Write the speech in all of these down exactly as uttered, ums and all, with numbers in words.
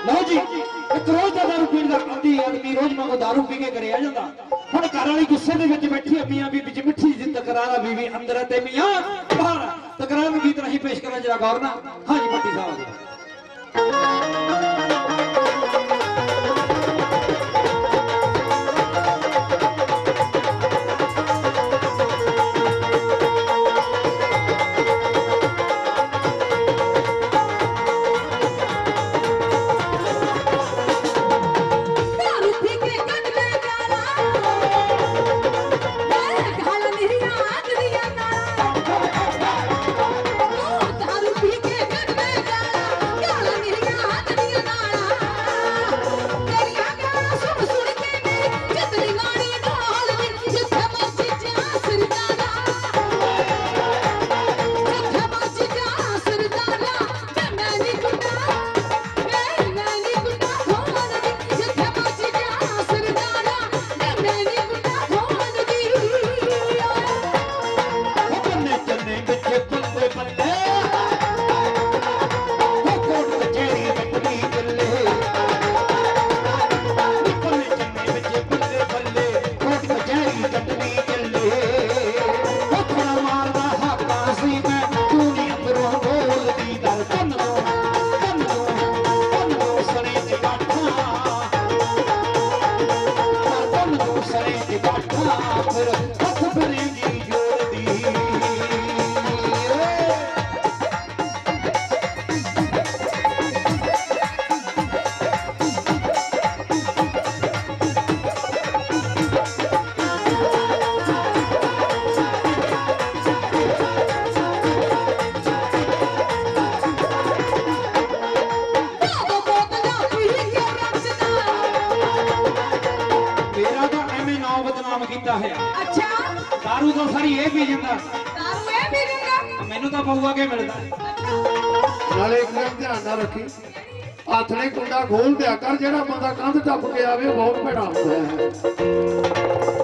लो जी एक रोज का दारू पीण का आदि आदमी रोज मैं दारू पी के घरे आ जाता हुण घर वाली गुस्से दे विच बैठी है मियां बीबी च मिठी जी तकरार बीवी अंदर ते मियां बाहर तकरार में गीत नहीं पेश करना जरा गौर ना हां जी भट्टी साहब अच्छा दारू तो सारी ये पी जाता दारू ये पी जाता मैनू तो पौआ के मिलता नाले एक गल ध्यान ना रखी हथ ने कुंडा खोल दिया कर जेड़ा बंदा कंध टप के आवे बहुत भैड़ा होता है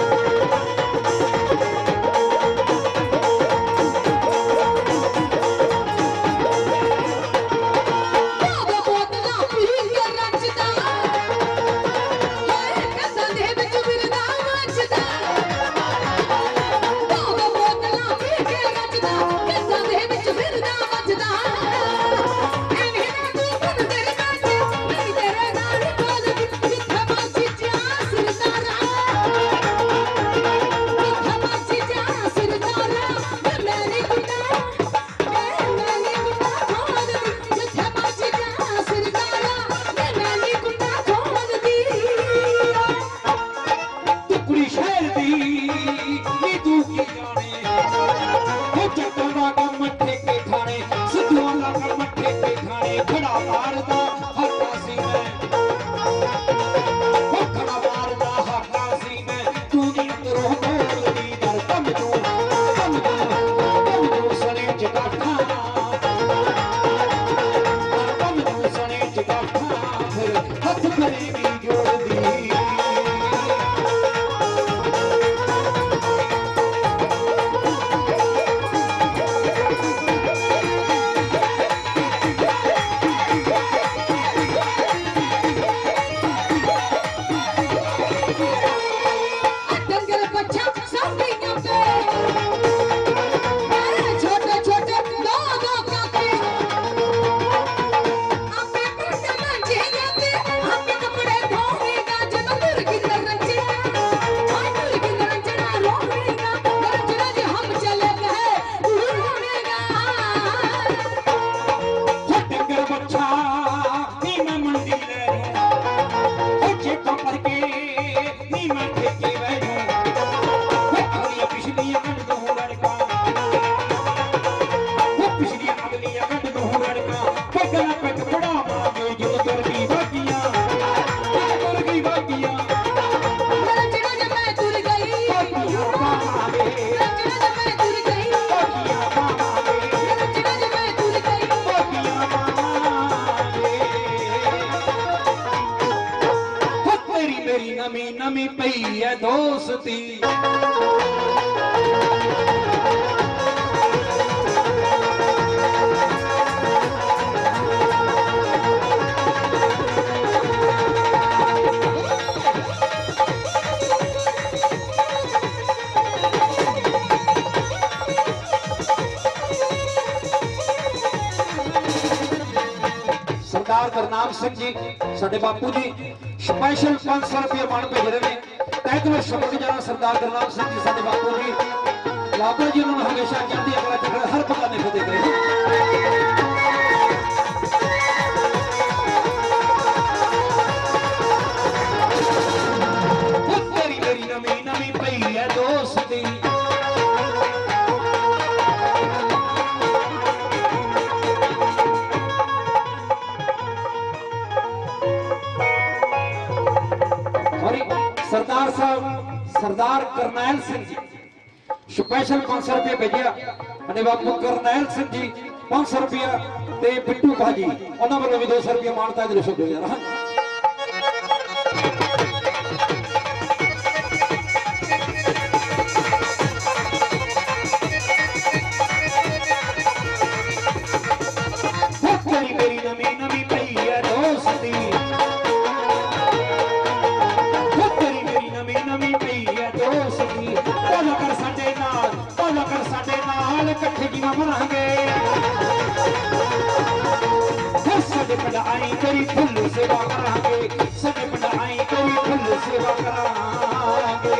नमी नमी पई है दोस्ती सरदार गुरनाम सिंह जी साडे बापू जी स्पेशल पांच सौ रुपये मान भेज रहे हैं तैतलो शब्द जाना सरदार गुरनाम सिंह जी साडे बापू जी लाभो जी उन्होंने हमेशा कहते अगला चक्र हर पता नहीं फतेह करे तेरी मेरी नवी नवी पई है दोस्ती सरदार साहब सरदार करनैल सिंह जी स्पेशल पांच सौ रुपये भेजा बापू करनैल सिंह जी पांच सौ रुपया बिट्टू भाजी उन्होंने वालों भी दो सौ रुपया मानता है शुक्र यार मेरी नवी नवी पई है दोस्ती कट्ठे की मनांगे सजे पढ़ाई करी फुल सेवा करांगे सजे पढ़ाई करी फुल सेवा करांगे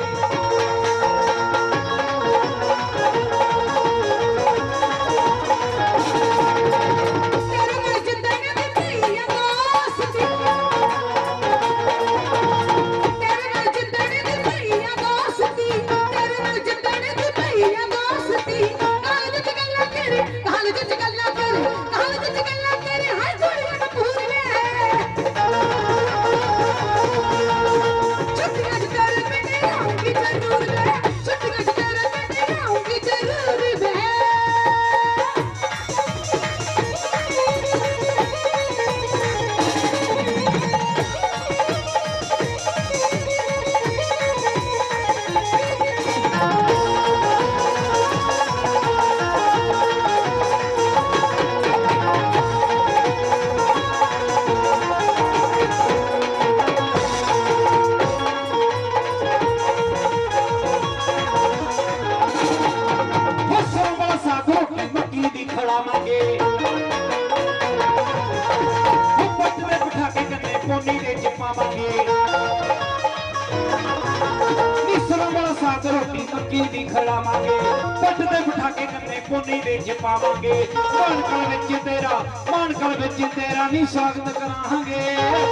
पावांगे मानकल विच तेरा मानकल विच तेरा नी स्वागत करांगे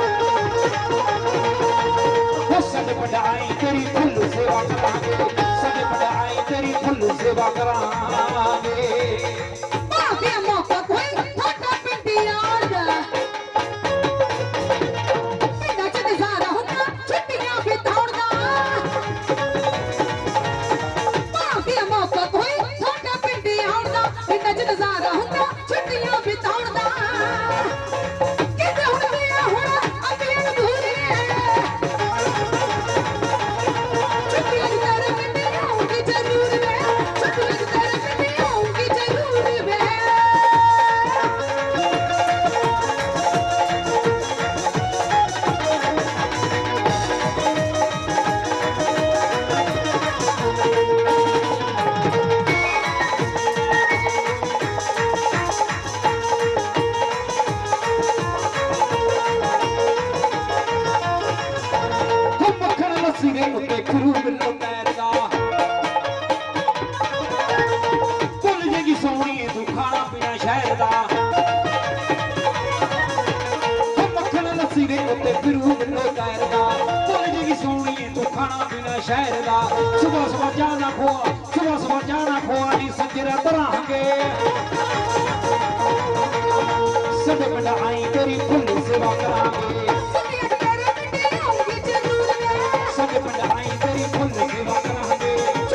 सज पढ़ाई तेरी फुल सेवा करांगे सज पढ़ाई तेरी फुल सेवा करांगे भावे मौका कोई थाटा पिंडी आंदा पिंडा च नज़ारा हुंदा छुट्टियां बिताउंदा भावे मौका कोई थाटा पिंडी आंदा पिंडा च नज़ारा हुंदा छुट्टियां बिताउंदा किते हुण मेरा हुण अबियन भूरे छुट्टियां तेरे पिंडी आऊंगी जरूर मैं छुट्टियां तेरे पिंडी आऊंगी जरूर मैं शहर दा सुबह सुबह जाना खोआ सुबह सुबह जाना खोआ नी सजरा तरांगे सद पिंड आई तेरी फुल सेवा करांगे सद पिंड आई तेरी फुल सेवा करांगे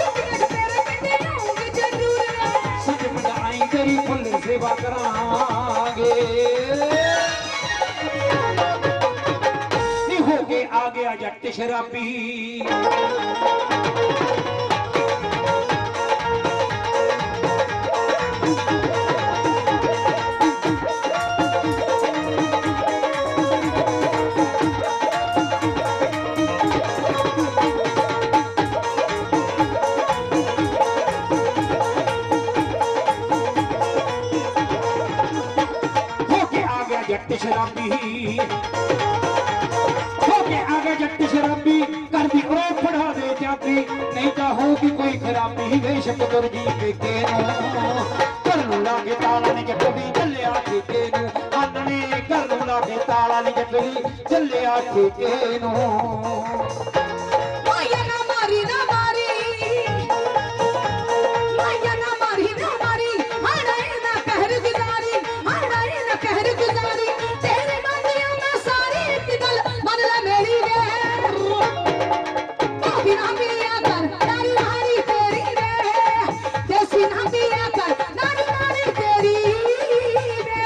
सद पिंड आई तेरी फुल सेवा करांगे नी हो के आ गया जट शराबी शराबी शराबी हो के आगे जट शराबी कर दी ओ फड़ा दे चाबी नहीं तो होगी कोई खराबी बेशक तुर जी पेके नो कर नु लागे ताला नी जट भी चलिया ठेके नु आनने कर नु लागे ताला नी जट भी चलिया ठेके नु माया ना मारी ना मारी माया ना मारी ना मारी हड़ाई ना कहर गुजारी हड़ाई ना कहर गुजारी तेरे मांगियों में सारी इतगल मन ला मेरी रे बाबी ना पिया कर नारी नारी तेरी रे देसी ना पिया कर नारी नारी तेरी रे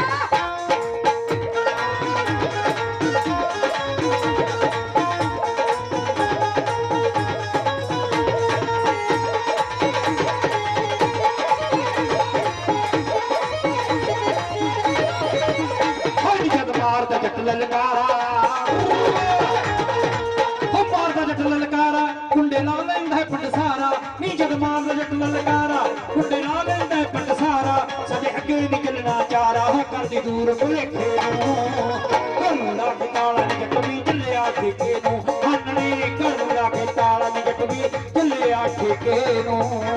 हर जग मारदा जट ललकारा हो मारदा जट ललकारा कुंडे ला लेंदा है पट सारा नी जग मारदा जट ललकारा कुंडे ला लेंदा है पट सारा सजे अगे निकलना चारा हो कर दी दूर भुलेखे करू लागे ताला नी जट भी चलिया ठेके नु हानने करू लागे ताला नी जट भी चलिया ठेके नु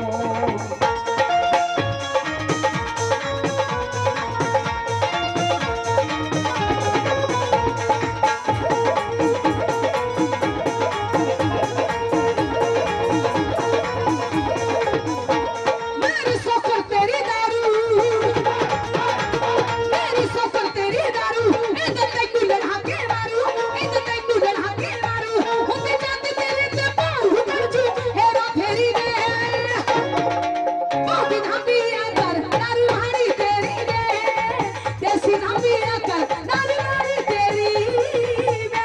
मेरी सोकर तेरी दारू मेरी सोकर तेरी दारू इधर तक लड़ा के मारू इधर तक लड़ा के मारू होते जाते तेरे ते पारू कर जू हेरा फेरी रे बाबी ना पिया कर नारी हारी तेरी रे देसी ना पिया कर नारी हारी तेरी रे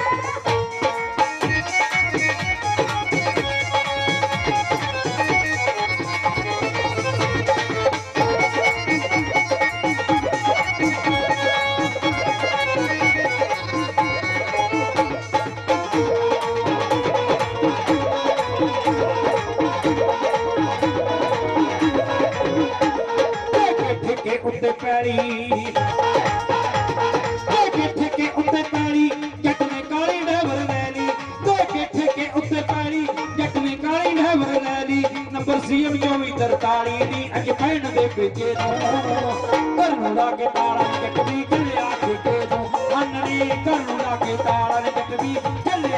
ठेके उत्ते पैरी ठेके ठेके उत्ते पैरी जट ने काली ड्राइवर लैली ठेके ठेके उत्ते पैरी जट ने काली ड्राइवर लैली नंबर सीएम चौबी तरताली दी अज पैन दे पेजे कर नु लागे ताला जट भी चलिया ठेके नु अन्नी कर नु लागे ताला जट भी चलिया